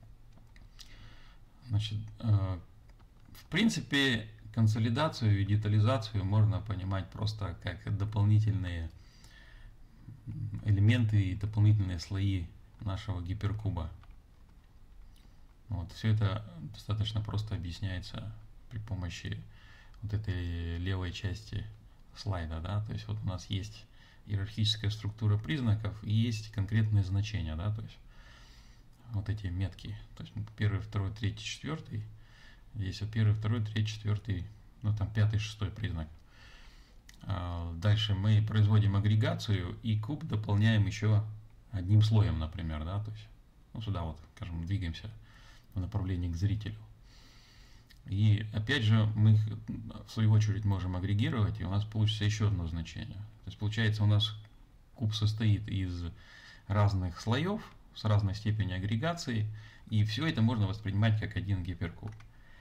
Значит, в принципе, консолидацию и детализацию можно понимать просто как дополнительные элементы и дополнительные слои нашего гиперкуба. Вот, все это достаточно просто объясняется при помощи вот этой левой части слайда, да, то есть вот у нас есть иерархическая структура признаков и есть конкретные значения, да, то есть вот эти метки, то есть первый, второй, третий, четвертый, здесь вот первый, второй, третий, четвертый, ну там пятый, шестой признак. Дальше мы производим агрегацию и куб дополняем еще одним слоем, например, да, то есть ну, сюда вот, скажем, двигаемся в направлении к зрителю. И опять же мы их в свою очередь можем агрегировать, и у нас получится еще одно значение. То есть получается у нас куб состоит из разных слоев с разной степенью агрегации, и все это можно воспринимать как один гиперкуб.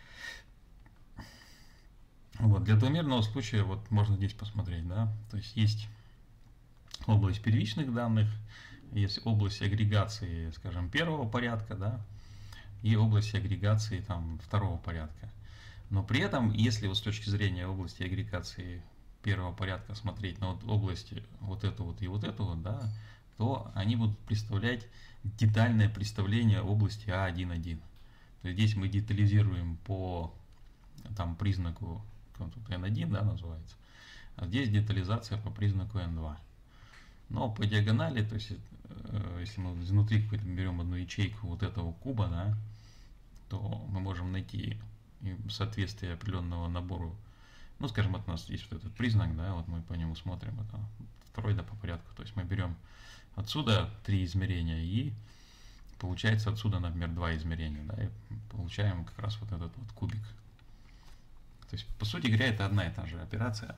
Вот, для двумерного случая вот можно здесь посмотреть, да, то есть область первичных данных, есть область агрегации, скажем, первого порядка, да, и область агрегации там второго порядка. Но при этом, если вот с точки зрения области агрегации первого порядка смотреть на вот области вот эту вот и вот эту вот, да, то они будут представлять детальное представление области А1.1. То есть здесь мы детализируем по там признаку тут N1, да, называется, а здесь детализация по признаку N2. Но по диагонали, то есть если мы внутри берем одну ячейку вот этого куба, да, то мы можем найти соответствие определенного набору. Ну, скажем, от нас есть вот этот признак, да, вот мы по нему смотрим, это второй, да, по порядку. То есть мы берем отсюда 3 измерения и получается отсюда, например, 2 измерения, да, и получаем как раз вот этот вот кубик. То есть, по сути говоря, это одна и та же операция.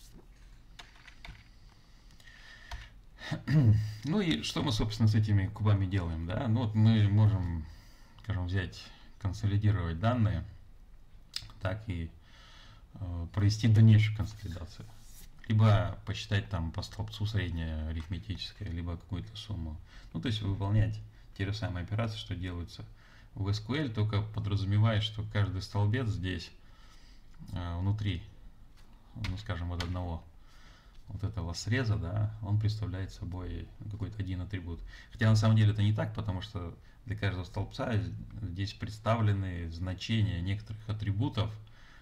Ну и что мы, собственно, с этими кубами делаем, да? Ну вот мы можем, скажем, взять, консолидировать данные, так и провести дальнейшую консолидацию. Либо посчитать там по столбцу среднее арифметическое, либо какую-то сумму. Ну, то есть выполнять те же самые операции, что делаются в SQL, только подразумевает, что каждый столбец здесь внутри, ну, скажем, вот одного вот этого среза, да, он представляет собой какой-то один атрибут. Хотя на самом деле это не так, потому что для каждого столбца здесь представлены значения некоторых атрибутов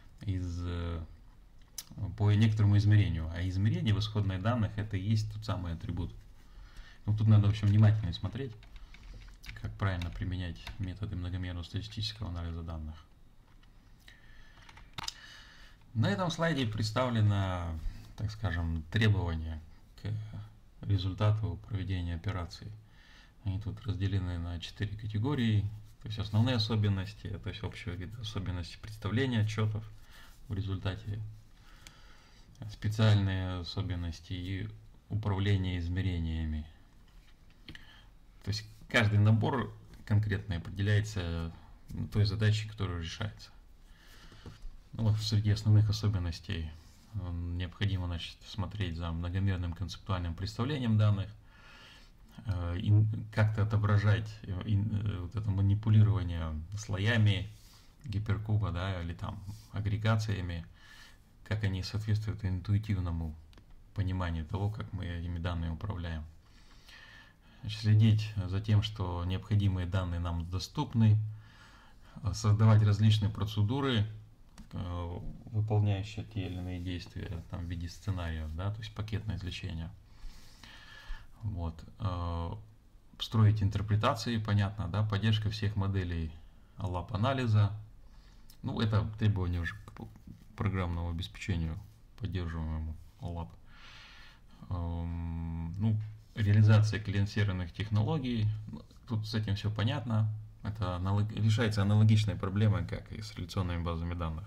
по некоторому измерению. А измерение в исходных данных это и есть тот самый атрибут. Ну, тут надо, в общем, внимательно смотреть, как правильно применять методы многомерного статистического анализа данных. На этом слайде представлено, так скажем, требования к результату проведения операции. Они тут разделены на 4 категории, то есть основные особенности, то есть общего вида особенности представления отчетов в результате, специальные особенности и управление измерениями. То есть каждый набор конкретно определяется той задачей, которая решается. Ну, вот среди основных особенностей необходимо, значит, смотреть за многомерным концептуальным представлением данных, как-то отображать вот это манипулирование слоями гиперкуба, да, или там агрегациями, как они соответствуют интуитивному пониманию того, как мы этими данными управляем. Значит, следить за тем, что необходимые данные нам доступны, создавать различные процедуры, выполняющие те или иные действия там, в виде сценариев, да, то есть пакетное извлечение. Вот. Строить интерпретации, понятно, да, поддержка всех моделей лаб-анализа. Ну, это требования уже к программному обеспечению, поддерживаемому лаб. Ну, реализация клиент-серверных технологий. Тут с этим все понятно. Это решается аналогичная проблема, как и с реляционными базами данных.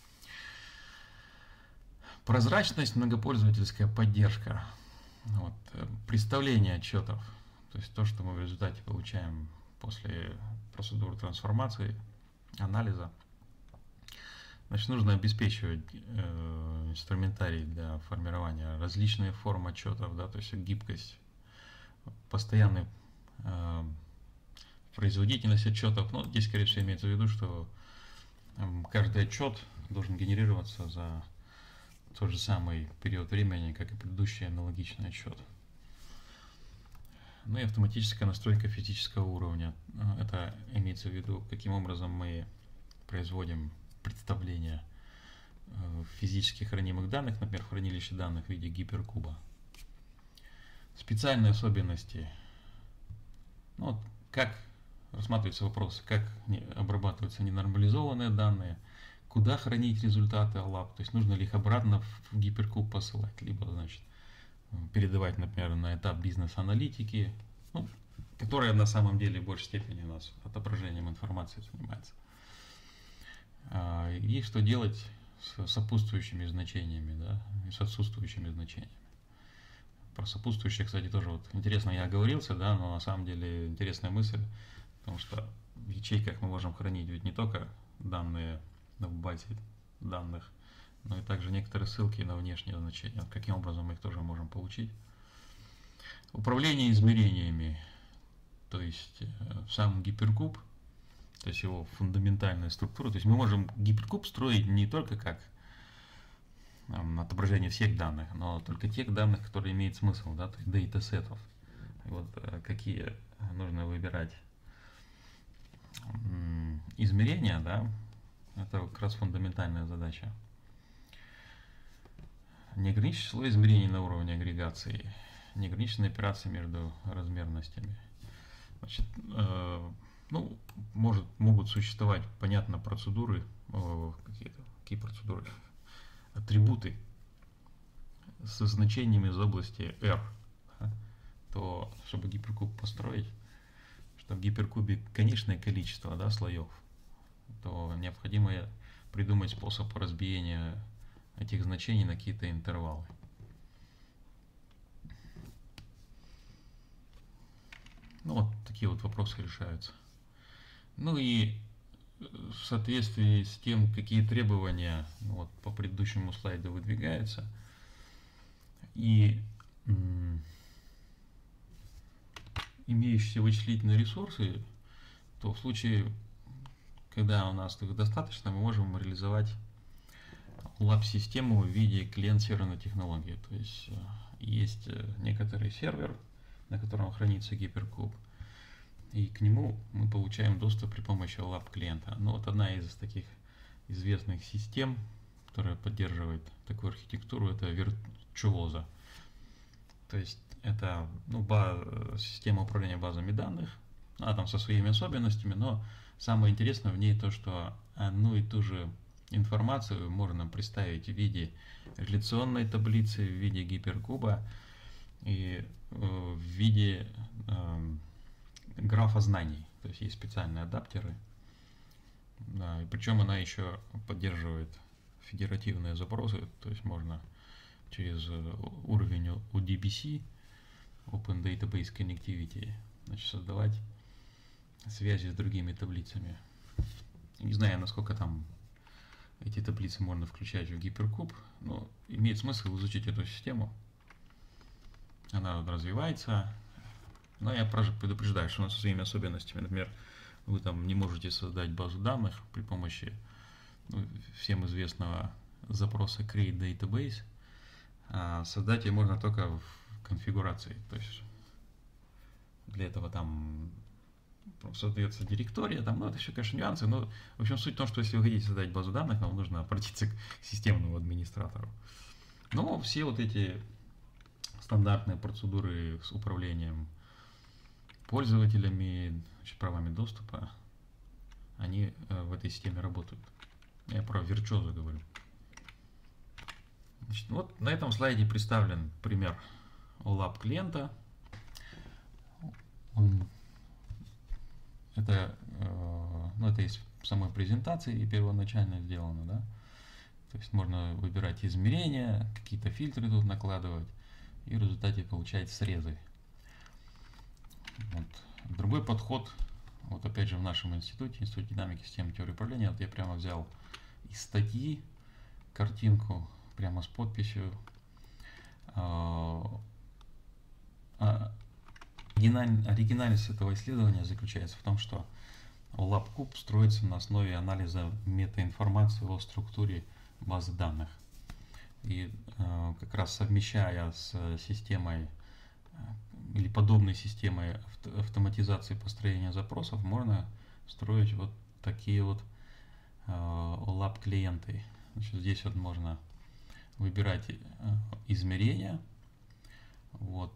Прозрачность, многопользовательская поддержка. Вот. Представление отчетов, то есть то, что мы в результате получаем после процедуры трансформации, анализа. Значит, нужно обеспечивать инструментарий для формирования различных форм отчетов, да, то есть гибкость, постоянная производительность отчетов. Но здесь, скорее всего, имеется в виду, что каждый отчет должен генерироваться за тот же самый период времени, как и предыдущий аналогичный отчет. Ну и автоматическая настройка физического уровня. Это имеется в виду, каким образом мы производим представление физически хранимых данных, например, в хранилище данных в виде гиперкуба. Специальные особенности. Ну, вот как рассматривается вопрос, как обрабатываются ненормализованные данные, куда хранить результаты лаб, то есть нужно ли их обратно в гиперкуб посылать, либо, значит, передавать, например, на этап бизнес-аналитики, ну, которая на самом деле в большей степени у нас отображением информации занимается. И что делать с сопутствующими значениями, да, и с отсутствующими значениями. Про сопутствующие, кстати, тоже вот интересно, я оговорился, да, но на самом деле интересная мысль, потому что в ячейках мы можем хранить ведь не только данные в базе данных, но и также некоторые ссылки на внешние значения. Вот каким образом мы их тоже можем получить. Управление измерениями, то есть сам гиперкуб, то есть его фундаментальная структура. То есть мы можем гиперкуб строить не только как отображение всех данных, но только тех данных, которые имеют смысл, да, то есть дейтасетов. Вот какие нужно выбирать измерения, да, это как раз фундаментальная задача. Неограниченное число измерений на уровне агрегации, неограниченные операции между размерностями. Значит, ну, могут существовать, понятно, процедуры, какие процедуры, атрибуты со значениями из области R, да, то чтобы гиперкуб построить, чтобы в гиперкубе конечное количество, да, слоев, то необходимо придумать способ разбиения этих значений на какие-то интервалы. Ну вот такие вот вопросы решаются. Ну и в соответствии с тем, какие требования, ну вот по предыдущему слайду выдвигаются, и имеющиеся вычислительные ресурсы, то в случае, когда у нас их достаточно, мы можем реализовать лаб-систему в виде клиент-серверной технологии. То есть есть некоторый сервер, на котором хранится гиперкуб, и к нему мы получаем доступ при помощи лаб-клиента. Но вот одна из таких известных систем, которая поддерживает такую архитектуру, это Virtuoso. То есть это, ну, система управления базами данных, она там со своими особенностями, но самое интересное в ней то, что одну и ту же информацию можно представить в виде реляционной таблицы, в виде гиперкуба и в виде графа знаний. То есть есть специальные адаптеры. Да, и причем она еще поддерживает федеративные запросы, то есть можно через уровень ODBC, Open Database Connectivity, значит, создавать связи с другими таблицами. Не знаю, насколько там эти таблицы можно включать в гиперкуб, но имеет смысл изучить эту систему. Она развивается, но я предупреждаю, что она со своими особенностями. Например, вы там не можете создать базу данных при помощи всем известного запроса create database. А создать ее можно только в конфигурации. То есть для этого там создается директория, там, это еще, конечно, нюансы, но в общем суть в том, что если вы хотите создать базу данных, вам нужно обратиться к системному администратору. Но все вот эти стандартные процедуры с управлением пользователями, значит, правами доступа, они в этой системе работают. Я про Virtuoso говорю. Значит, вот на этом слайде представлен пример OLAP клиента. Это из самой презентации первоначально сделано, да. То есть можно выбирать измерения, какие-то фильтры тут накладывать и в результате получать срезы. Вот. Другой подход, вот опять же в нашем институте, Институте динамики системы теории управления, вот я прямо взял из статьи картинку, прямо с подписью. Оригинальность этого исследования заключается в том, что OLAP Cube строится на основе анализа метаинформации о структуре базы данных. И как раз совмещая с системой или подобной системой автоматизации построения запросов, можно строить вот такие вот OLAP клиенты. Значит, здесь вот можно выбирать измерения, вот,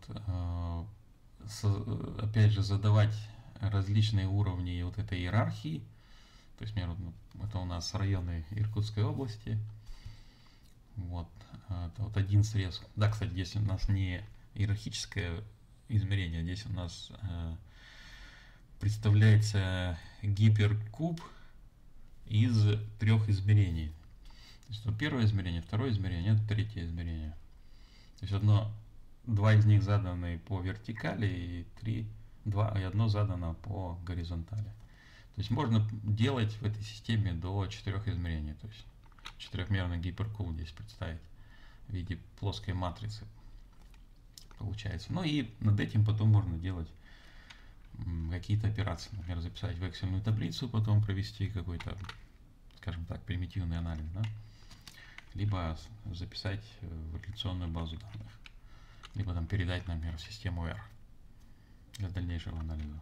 опять же задавать различные уровни вот этой иерархии. То есть, например, это у нас районы Иркутской области. Вот, это вот один срез. Да, кстати, здесь у нас не иерархическое измерение, здесь у нас представляется гиперкуб из 3 измерений. То есть, первое измерение, второе измерение, это третье измерение. То есть два из них заданы по вертикали и одно задано по горизонтали. То есть можно делать в этой системе до 4 измерений. То есть четырехмерный гиперкуб здесь представить в виде плоской матрицы получается. Ну и над этим потом можно делать какие-то операции. Например, записать в Excel таблицу, потом провести какой-то, скажем так, примитивный анализ, да? Либо записать в реляционную базу данных, либо там передать, например, в систему R для дальнейшего анализа.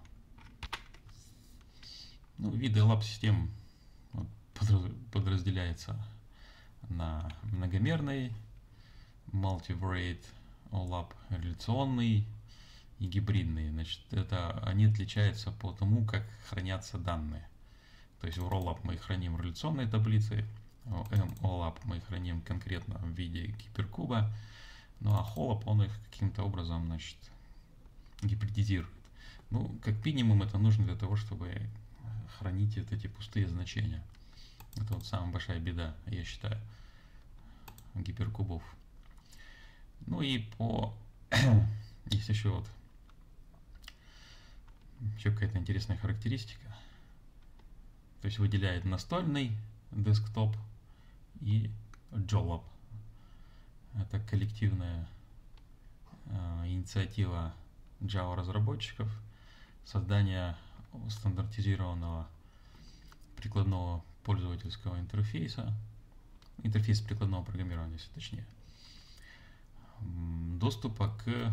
Ну, виды OLAP систем подразделяются на многомерный, multivariate OLAP, реляционный и гибридный. Значит, они отличаются по тому, как хранятся данные. То есть в ROLAP мы их храним в реляционной таблице, OLAP мы их храним конкретно в виде гиперкуба, ну а HOLAP он их каким-то образом, значит, гибридизирует. Ну, как минимум это нужно для того, чтобы хранить вот эти пустые значения. Это вот самая большая беда, я считаю, гиперкубов. Ну и есть еще какая-то интересная характеристика. То есть выделяет настольный десктоп и JOLAP. Это коллективная инициатива Java разработчиков, создания стандартизированного прикладного пользовательского интерфейса прикладного программирования, если точнее, доступа к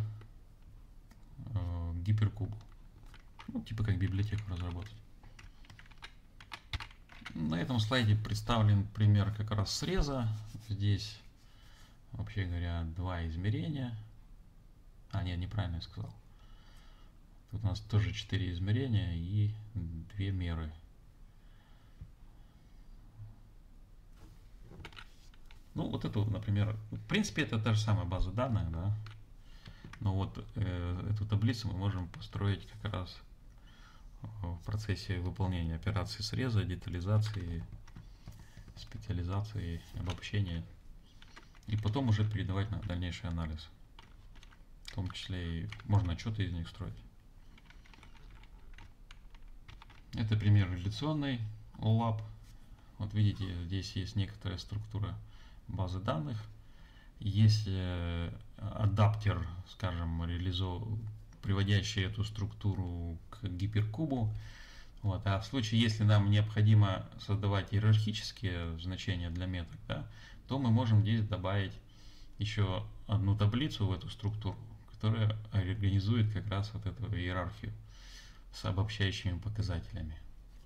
гиперкубу. Ну, типа как библиотеку разработать. На этом слайде представлен пример как раз среза. Здесь, вообще говоря, 2 измерения. Нет, неправильно я сказал. Тут у нас тоже 4 измерения и 2 меры. Ну, вот это, например, в принципе, это та же самая база данных, да. Но вот эту таблицу мы можем построить как раз в процессе выполнения операции среза, детализации, специализации, обобщения, и потом уже передавать на дальнейший анализ. В том числе и можно отчеты из них строить. Это пример реляционный OLAP. Вот видите, здесь есть некоторая структура базы данных. Есть адаптер, скажем, приводящий эту структуру к гиперкубу. Вот. А в случае, если нам необходимо создавать иерархические значения для меток, да, то мы можем здесь добавить еще одну таблицу в эту структуру, которая организует как раз вот эту иерархию с обобщающими показателями.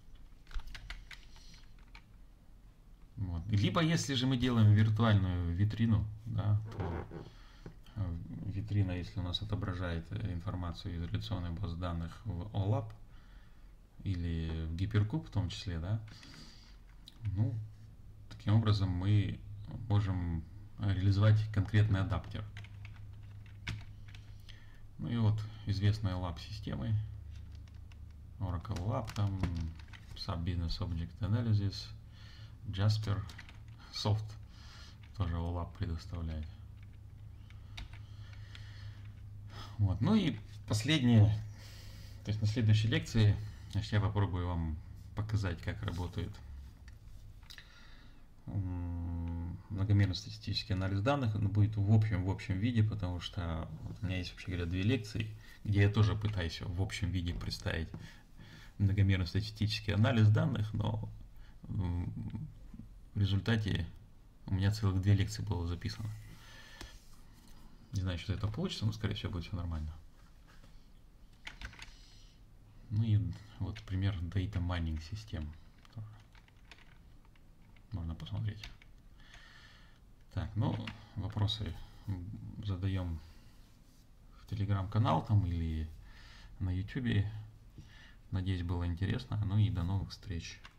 Вот. Либо, если же мы делаем виртуальную витрину, да, то витрина, если у нас отображает информацию из реляционной базы данных в OLAP или в гиперкуб в том числе, да, ну, таким образом мы можем реализовать конкретный адаптер. Ну и вот известные OLAP системы, Oracle OLAP, там, SAP Business Object Analysis, Jasper, Soft тоже OLAP предоставляет. Вот. Ну и последнее, то есть на следующей лекции, значит, я попробую вам показать, как работает многомерный статистический анализ данных. Он будет в общем виде, потому что у меня есть, вообще говоря, 2 лекции, где я тоже пытаюсь в общем виде представить многомерный статистический анализ данных, но в результате у меня целых 2 лекции было записано. Не знаю, что это получится, но скорее всего будет все нормально. Ну и вот пример Data Mining систем. Можно посмотреть. Так, ну, вопросы задаем в телеграм-канал там или на YouTube. Надеюсь, было интересно. Ну и до новых встреч.